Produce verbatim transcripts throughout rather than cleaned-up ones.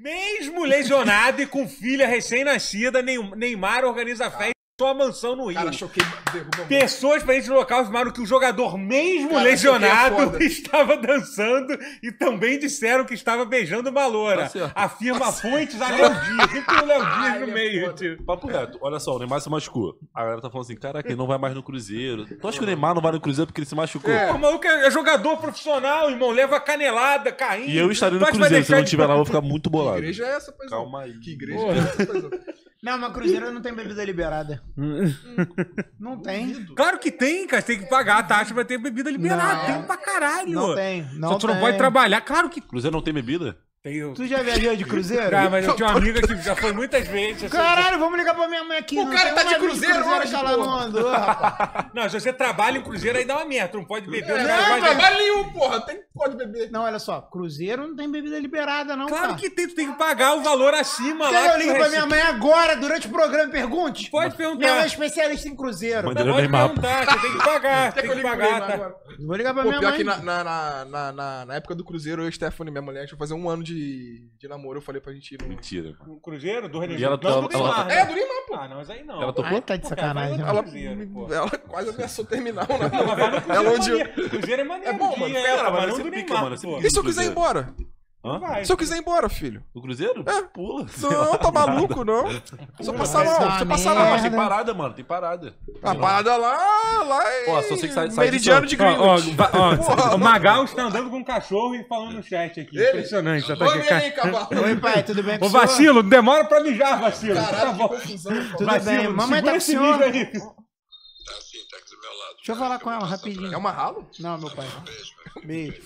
Mesmo lesionado e com filha recém-nascida, Neymar organiza festa em sua mansão no Rio. Cara, choquei, derruba Pessoas presentes no local afirmaram que o jogador, mesmo Cara, lesionado, estava dançando e também disseram que estava beijando uma loura. Tá Afirma Nossa. fontes a Léo Dias. Sempre tem o Léo Dias no meio, tipo. Papo reto, olha só, o Neymar se machucou. A galera tá falando assim, caraca, ele não vai mais no Cruzeiro. Tu acha que o Neymar não vai no Cruzeiro porque ele se machucou? É. O maluco é jogador profissional, irmão. Leva canelada, caindo. E eu estaria no Cruzeiro, se eu não estiver lá, eu vou ficar muito bolado. Que igreja é essa, paizão? Calma aí. Que igreja Porra. é essa, paizão? Não, mas Cruzeiro não tem bebida liberada. Não tem. Claro que tem, cara. Você tem que pagar a taxa pra ter bebida liberada. Não. Tem pra caralho. Não tem. Não Só tu tem. não pode trabalhar. Claro que... Cruzeiro não tem bebida? Tem. Tu já viajou de Cruzeiro? Cara, mas eu tinha uma amiga que já foi muitas vezes. Caralho, vamos ligar pra minha mãe aqui. O não cara tá de Cruzeiro, de Cruzeiro lá não andou, rapaz. Não, se você trabalha em Cruzeiro, aí dá uma merda. Tu não pode beber. É, não, não trabalha nenhum, porra. Tem, pode beber. Não, olha só. Cruzeiro não tem bebida liberada, não, Claro cara. que tem. Tu tem que pagar o valor acima Quer lá. eu ligo pra minha mãe agora, durante o programa, e pergunte? Pode perguntar. Minha mãe é especialista em Cruzeiro. Mãe Não, pode perguntar. Você tem que pagar. Tem que pagar, tá? Vou ligar pra Pô, minha pior mãe. que na, na, na, na, na, na época do Cruzeiro, eu e Stephanie, minha mulher, a gente vai fazer um ano de, de namoro. Eu falei pra gente ir no... Mentira. No Cruzeiro? Do René? E ela- Não, ela- do Neymar, ela- né? É, do Neymar, pô. Ah, não, mas aí não. Ela topou? Ai, tá de Pô, sacanagem. cara, Ela, Cruzeiro, pô. ela quase ameaçou terminar, né? Não, mas vai no Cruzeiro Ela é onde... maneiro. Cruzeiro é maneiro. É bom, mano. dia, Cara, mas mas não você do pica, Neymar, mano, você pô. pica. E se eu quiser ir embora? Hã? Vai. Se eu quiser ir embora, filho? No Cruzeiro? É. Pula. Não, tá maluco, não. Só passar lá, só passar Ah, mas lá. tem parada, mano, tem parada. A parada lá, lá em Ó, só sei que sai- sai Meridiano de de Ó, ó, Greenwich. va- ó, Porra, o Magal está andando com um cachorro e falando no chat aqui. Ele? Impressionante. Já tá Oi, aqui, vem aí, cavalo. Oi, pai, tudo bem com Ô, o senhor? vacilo, demora pra mijar, vacilo. Tá Caralho, que bom. confusão. Tudo Vacilo, bem, mamãe segura tá com o esse senhor. mijo aí. Tá assim, tá aqui do meu lado. Deixa eu falar com ela rapidinho. É uma ralo? Não, meu pai. Beijo.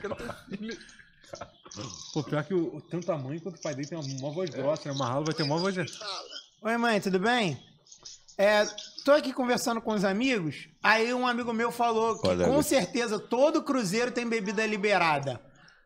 Pô, pior que o, tanto a mãe quanto o pai dele tem uma voz grossa, né? O Marralo vai ter uma voz... Oi, mãe, tudo bem? É, tô aqui conversando com os amigos, aí um amigo meu falou que Olha, com olha. certeza todo cruzeiro tem bebida liberada.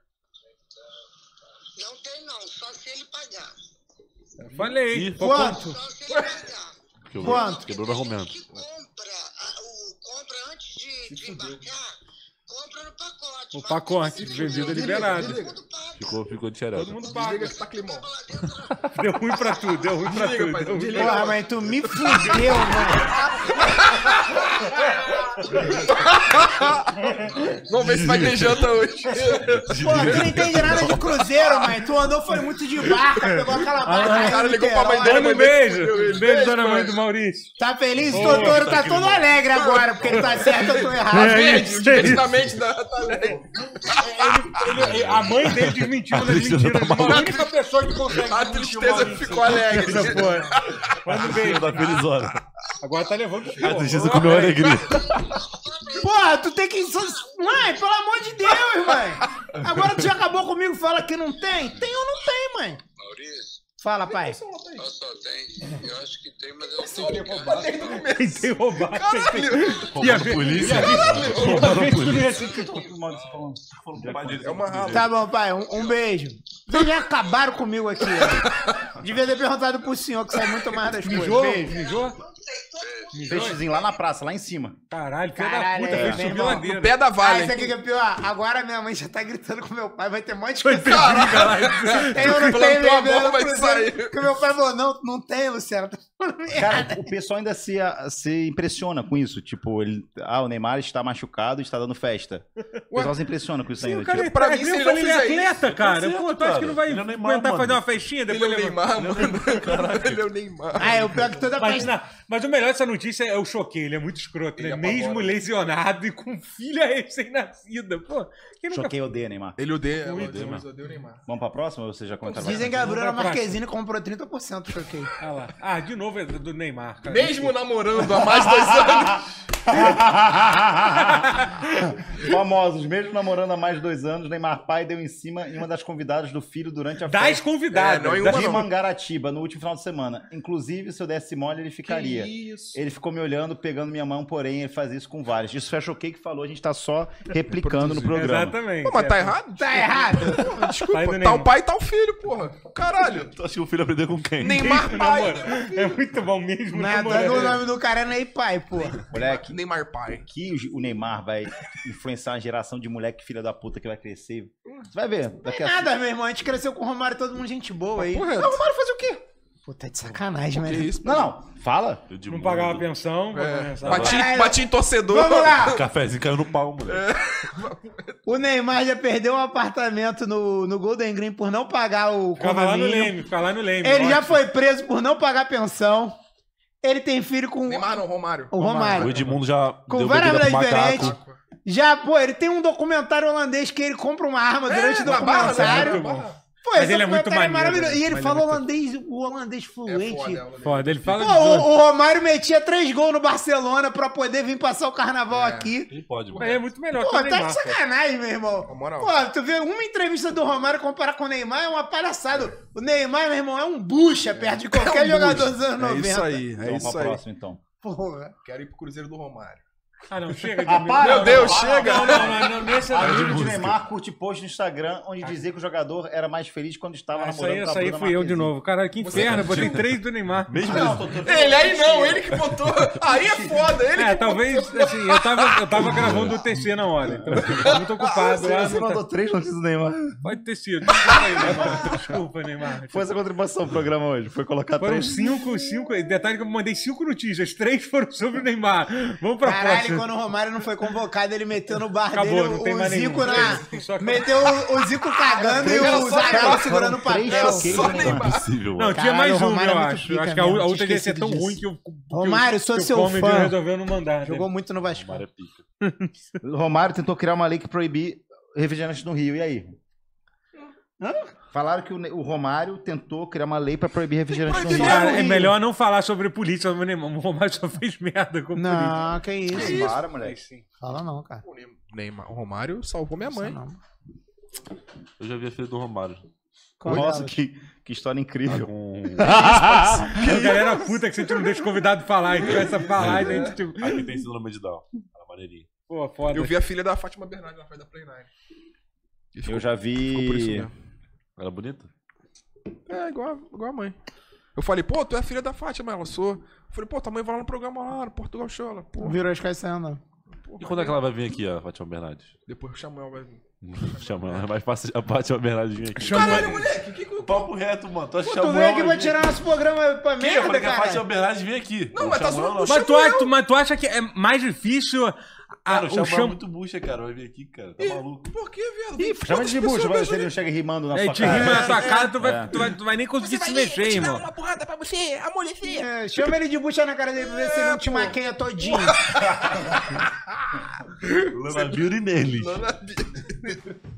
Não tem não, só se ele pagar. Falei. Ih, Pô, quanto? Só se ele pagar. Que Quanto? Quebrou no argumento. Que compra, a- o, compra antes de, de embarcar, compra no pacote. O mas pacote, se bebida quiser, liberada. Todo mundo paga. Ficou, ficou de xereca. Todo mundo paga. Desliga que tá climão. Lá dentro, Deu ruim pra tudo, deu ruim pra Desliga, tudo. pai, Deu ruim desliga. pra... Porra, mãe, tu me fudeu, mano. Vamos ver se vai ter janta hoje. Pô, tu não entende nada de cruzeiro, mãe. Tu andou, foi muito de barca, pegou aquela barca. aí O cara no ligou pra mãe Niterói. dele. Manda um beijo. Beijo, dona mãe do Maurício. Tá feliz? O doutor tá todo alegre agora, porque ele tá certo, eu tô errado. É Verde, isso, divertidamente da tá alegre. Ele- ele- a mãe dele desmentiu das mentiras. Uma única pessoa que consegue A desmentir o tristeza Maurício. ficou alegre. Essa porra. Manda um beijo. Da felizona. Agora tá levando os A tristeza comeu a alegria. Porra, tu tem que... Mãe, pelo amor de Deus, mãe. Agora tu já acabou comigo, fala que não tem. Tem ou não tem, mãe? Maurício, Fala, pai. olha só, tem. Eu acho que tem, mas eu não tô ligado. Quem tem roubado. Caralho. E a ver- polícia. Toda vez que tu vê assim, É uma rala. Tá bom, pai, um, um beijo. Vocês já acabaram comigo aqui, ó. Devia ter perguntado pro senhor, que sabe muito mais das coisas. mijou? Beijo. Mijou? Peixezinho lá na praça, lá em cima. Caralho, filho da Caralho, puta, é, fez bem subir bom. a ladeira. Pé da Ah, Vale. isso aqui que é pior. Agora minha mãe já tá gritando com meu pai, vai ter um monte de Foi coisa. ter briga lá. Tem ou não tem, Plantou a bebê, bola, no vai Cruzeiro. sair. Porque meu pai falou, não, não tem, Luciano. Tá falando merda. Cara, o pessoal ainda se, se impressiona com isso. Tipo, ele, ah, o Neymar está machucado e está dando festa. O pessoal se impressiona com isso Sim, ainda. o cara Tipo, é pra pra mim, mim, se eu ele falei, não ele é fizer atleta, isso, cara. tá certo, Pô, tu acha que não vai cara. Ele é o Neymar, aguentar mano. fazer uma festinha Ele é depois o levar- Neymar, mano. Ele é o Neymar. Ah, é o pior que toda Mas, festa. na- mas o melhor dessa notícia é o choquei, ele é muito escroto, Ele né? apavora. Mesmo lesionado e com filha recém-nascida. Pô, quem nunca... choquei odeia, Neymar. Ele odeia, Muito, odeia, mano. odeia o Neymar. Vamos pra próxima ou você já comentaram? Dizem que a Bruna Vamos pra Marquezine comprou trinta por cento, choquei. Ah lá. Ah, de novo é do do Neymar, cara. Mesmo namorando há mais de dois anos. Famosos, mesmo namorando há mais de dois anos, Neymar pai deu em cima em uma das convidadas do filho durante a Das festa convidadas. É, não, em das- uma de não. Mangaratiba, no último final de semana. Inclusive, se eu desse mole, ele ficaria. isso? Ele ficou me olhando, pegando minha mão, porém, ele faz isso com vários. Isso foi a Choquei que falou, a gente tá só replicando no programa. Exatamente. Pô, mas tá É. errado? Tá errado. Pai Desculpa, do tá Neymar. o pai e tá o filho, porra. Caralho. Tu acha que o filho aprendeu com quem? Neymar pai. É muito bom mesmo, Não é namorando. o nome do cara é Ney Pai, pô. Moleque, Neymar pai. Que o Neymar vai influenciar uma geração de moleque filha da puta que vai crescer. Você vai ver. Daqui Não é a... nada, meu irmão. A gente cresceu com o Romário, todo mundo gente boa aí. Porra, Não, o Romário fazia o quê? Pô, tá de sacanagem, que mano. isso? Não, não. Fala. Edmundo. Não pagava pensão. É, É. bati, bati em torcedor. Vamos lá. O cafezinho caiu no pau, moleque. O Neymar já perdeu um apartamento no, no Golden Green por não pagar o Ficava lá no condomínio. Leme, ficava lá no Leme. Ele já ótimo. foi preso por não pagar pensão. Ele tem filho com Neymar não, Romário. o Romário. O Edmundo já Com deu várias bebida pro mulheres macaco. diferentes. Já, pô, ele tem um documentário holandês que ele compra uma arma durante o na barra, documentário. né? Muito bom. Pô, Mas esse ele é muito documentário maneiro, maravilhoso. E ele mas ele fala é muito- holandês, o holandês É fluente. foda, ela, né? Foda, ele fala Pô, de o, tudo. o Romário metia três gols no Barcelona pra poder vir passar o carnaval É. aqui. Ele pode, Mas mano. é muito melhor Pô, que o tá Neymar. de pô. sacanagem, meu irmão. Na moral. Pô, tu vê uma entrevista do Romário comparar com o Neymar é uma palhaçada. O Neymar, meu irmão, é um bucha perto de qualquer um jogador bucha. dos anos É noventa. isso aí, é Vamos isso pra aí. próxima, então. Porra. Quero ir pro Cruzeiro do Romário. Ah, não, chega de Ah, para, Meu Deus, não, chega! Não, não, não, não, nesse Amigo de música. Neymar curte post no Instagram onde dizia que o jogador era mais feliz quando estava Ah, essa namorando aí, com a essa aí Bruna fui eu de Marquezine. novo. Caralho, que inferno. Eu botei três do Neymar. Mesmo Não, ele- tô- tô- tô- Ele aí não, ele que botou. Aí é foda, ele É, que talvez, assim, eu tava, eu tava gravando o T C na hora, então eu tava muito ocupado. Você, lá, você não tá- mandou três notícias do Neymar. Pode ter sido. Desculpa aí, Neymar. Desculpa, Neymar. Foi essa contribuição pro programa hoje. Foi colocar Foram três. cinco, cinco. Detalhe que eu mandei cinco notícias. Três foram sobre o Neymar. Vamos pra Caralho, próxima. quando o Romário não foi convocado, ele meteu no bar Acabou, dele não o, tem o mais Zico nenhum. na... Tem só- Meteu o, o Zico cagando e Era o só Zagallo Neymar. segurando o Foram três papel. choqueiros Só do Não é Neymar. possível, Não, mano. tinha Caralho, mais o um, Romário eu é muito acho. pica Acho que a, mesmo, a tinha outra ia ser esquecido tão disso. ruim que o que Romário, o- sou que o seu Comedy fã. resolveu não mandar. Jogou né? muito no Vasco. Romário é pica. O Romário tentou criar uma lei que proibir refrigerante no Rio. E aí? Falaram que o, Ne- o Romário tentou criar uma lei pra proibir refrigerante no Rio. Cara, no é Rio. melhor não falar sobre política. O Neymar- o Romário só fez merda com política. Não, que isso. Para, moleque. Fala não, cara. O Neymar, o Romário salvou minha mãe. Não. Eu já vi a filha do Romário. Nossa, que, que história incrível. Com... A galera puta que você não deixa o convidado falar. E começa a falar e a gente tipo... Aqui tem síndrome de Down. Ela é maneirinha. Pô, foda. Eu vi a filha da Fátima Bernardes na festa da Play nine. E ficou- Eu já ficou por isso vi. mesmo. Ela é bonita? É, igual, a- igual a mãe. Eu falei, pô, tu é filha da Fátima, ela sou. Eu falei, pô, tua mãe vai lá no programa lá, no Portugal Show. Ela, pô, Virou as caixas saindo. pô, E quando é que ela vai vir aqui, a Fátima Bernardes? Depois o Samuel vai vir. Chama ela, é mais fácil a Fátima Bernardes vir aqui. Chama- Caralho, moleque, que que eu... Papo reto, mano. Tu acha Pô, que tu Samuel veio aqui vai pra vir tirar nosso programa pra aqui? Eu merda, falei que a Fátima cara. Bernardes vem aqui. Não, O mas tá Samuel só- não. Mas tu, acha, mas tu acha que é mais difícil a, Cara, o o Samuel é cham... muito bucha, cara. Vai vir aqui, cara. Tá maluco. Por que, viado? Ih, chama de bucha, vai- se ele não chega rimando na É, sua te cara. rima na tua cara, tu vai, É. tu, vai, tu vai nem conseguir se mexer, irmão. porrada pra você, amolecer. É, chama ele de bucha na cara dele pra ver se ele não te maqueia todinho. Lana Beauty neles. Não, não.